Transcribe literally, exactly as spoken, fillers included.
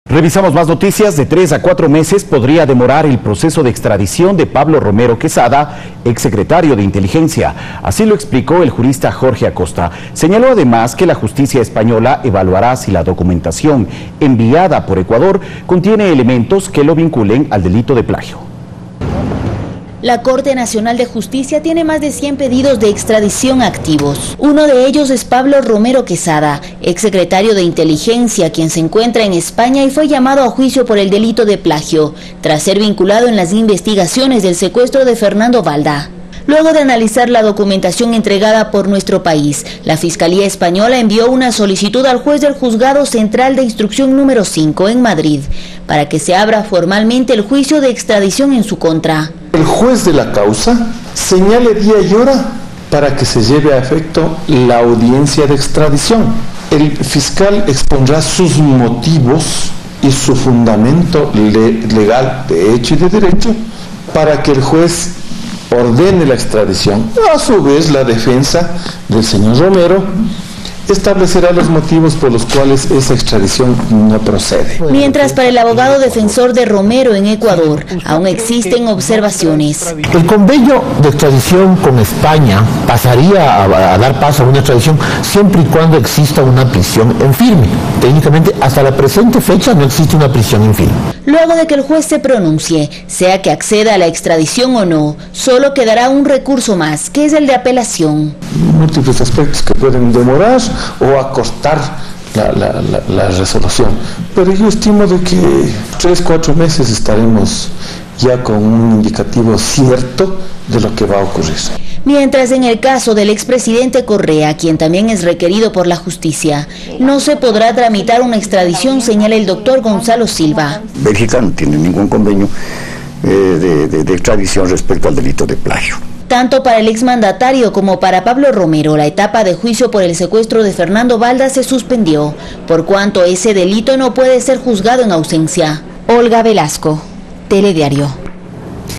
Revisamos más noticias. De tres a cuatro meses podría demorar el proceso de extradición de Pablo Romero Quesada, exsecretario de Inteligencia. Así lo explicó el jurista Jorge Acosta. Señaló además que la justicia española evaluará si la documentación enviada por Ecuador contiene elementos que lo vinculen al delito de plagio. La Corte Nacional de Justicia tiene más de cien pedidos de extradición activos. Uno de ellos es Pablo Romero Quesada, exsecretario de Inteligencia, quien se encuentra en España y fue llamado a juicio por el delito de plagio, tras ser vinculado en las investigaciones del secuestro de Fernando Valda. Luego de analizar la documentación entregada por nuestro país, la Fiscalía Española envió una solicitud al juez del Juzgado Central de Instrucción número cinco en Madrid, para que se abra formalmente el juicio de extradición en su contra. El juez de la causa señale día y hora para que se lleve a efecto la audiencia de extradición. El fiscal expondrá sus motivos y su fundamento le- legal de hecho y de derecho para que el juez ordene la extradición. A su vez, la defensa del señor Romero establecerá los motivos por los cuales esa extradición no procede. Mientras, para el abogado defensor de Romero en Ecuador, aún existen observaciones. El convenio de extradición con España pasaría a, a dar paso a una extradición siempre y cuando exista una prisión en firme. Técnicamente, hasta la presente fecha no existe una prisión en firme. Luego de que el juez se pronuncie, sea que acceda a la extradición o no, solo quedará un recurso más, que es el de apelación. Múltiples aspectos que pueden demorar o acortar la, la, la, la resolución. Pero yo estimo de que tres, cuatro meses estaremos ya con un indicativo cierto de lo que va a ocurrir. Mientras, en el caso del expresidente Correa, quien también es requerido por la justicia, no se podrá tramitar una extradición, señala el doctor Gonzalo Silva. Bélgica no tiene ningún convenio eh, de, de, de extradición respecto al delito de plagio. Tanto para el exmandatario como para Pablo Romero, la etapa de juicio por el secuestro de Fernando Valda se suspendió, por cuanto ese delito no puede ser juzgado en ausencia. Olga Velasco, Telediario.